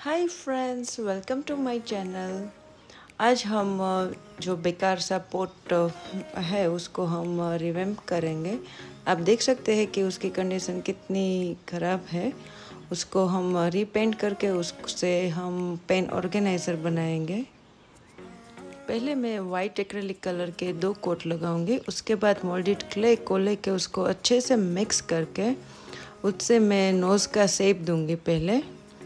Hi friends, welcome to my channel. आज हम जो बेकार सा पोट है उसको हम रिवैम्प करेंगे। आप देख सकते हैं कि उसकी कंडीशन कितनी ख़राब है। उसको हम रीपेंट करके उससे हम पेन ऑर्गेनाइज़र बनाएंगे। पहले मैं वाइट एक्रेलिक कलर के 2 कोट लगाऊंगी। उसके बाद मोल्डेड क्ले को लेके उसको अच्छे से मिक्स करके उससे मैं नोज़ का शेप दूंगी। पहले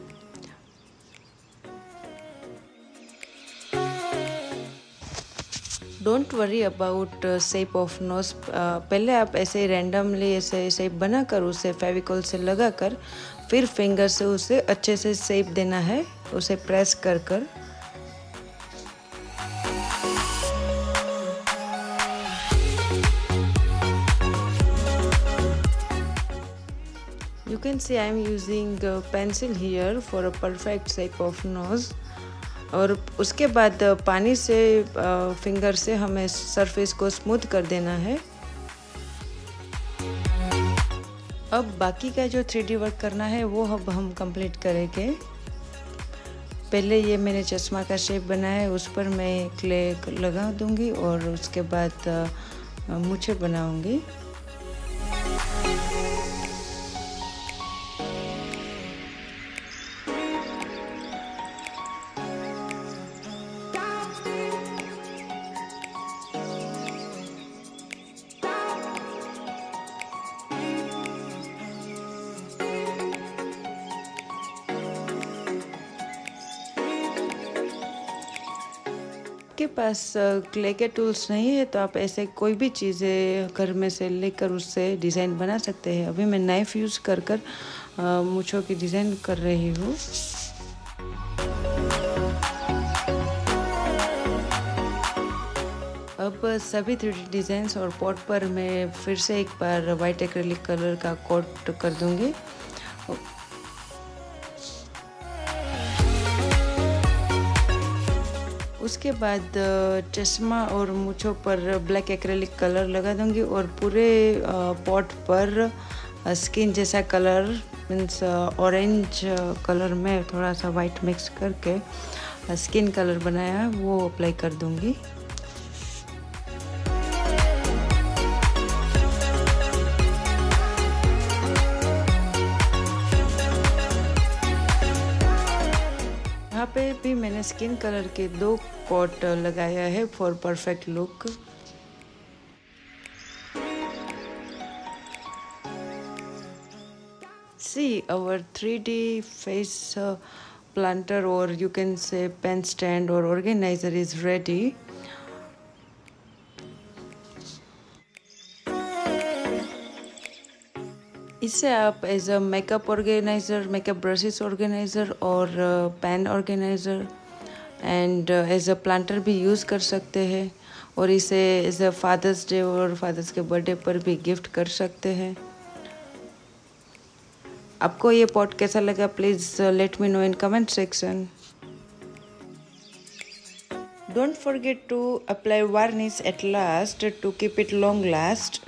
don't worry about shape of nose. पहले आप ऐसे रैंडमली ऐसे शेप बनाकर उसे फेविकॉल से लगाकर फिर फिंगर से उसे अच्छे से शेप देना है, उसे प्रेस कर कर। You can see I am using a pencil here for a perfect shape of nose। और उसके बाद पानी से फिंगर से हमें सरफेस को स्मूथ कर देना है। अब बाकी का जो 3D वर्क करना है वो अब हम कंप्लीट करेंगे। पहले ये मैंने चश्मा का शेप बनाया है, उस पर मैं क्ले लगा दूंगी और उसके बाद मूंछें बनाऊंगी। आपके पास क्ले के टूल्स नहीं है तो आप ऐसे कोई भी चीज़ें घर में से लेकर उससे डिज़ाइन बना सकते हैं। अभी मैं नाइफ़ यूज़ कर कर मूंछों की डिज़ाइन कर रही हूँ। अब सभी 3D डिज़ाइंस और पॉट पर मैं फिर से एक बार वाइट एक्रेलिक कलर का कोट कर दूँगी। उसके बाद चश्मा और मूंछों पर ब्लैक एक्रेलिक कलर लगा दूंगी और पूरे पॉट पर स्किन जैसा कलर मीन्स ऑरेंज कलर में थोड़ा सा वाइट मिक्स करके स्किन कलर बनाया वो अप्लाई कर दूंगी। यहाँ पे भी मैंने स्किन कलर के 2 कोट लगाया है for perfect look. See, our 3D face planter, or you can say pen stand or organizer, is ready. इसे आप as a makeup organiser, makeup brushes organiser और pen organiser and as a planter भी use कर सकते हैं और इसे as a Father's Day और फादर्स के बर्थडे पर भी गिफ्ट कर सकते हैं। आपको ये पॉट कैसा लगा please let me know in comment section. Don't forget to apply varnish at last to keep it long last.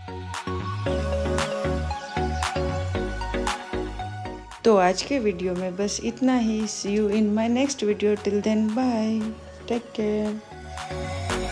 तो आज के वीडियो में बस इतना ही। See you in my next video. Till then bye, take care.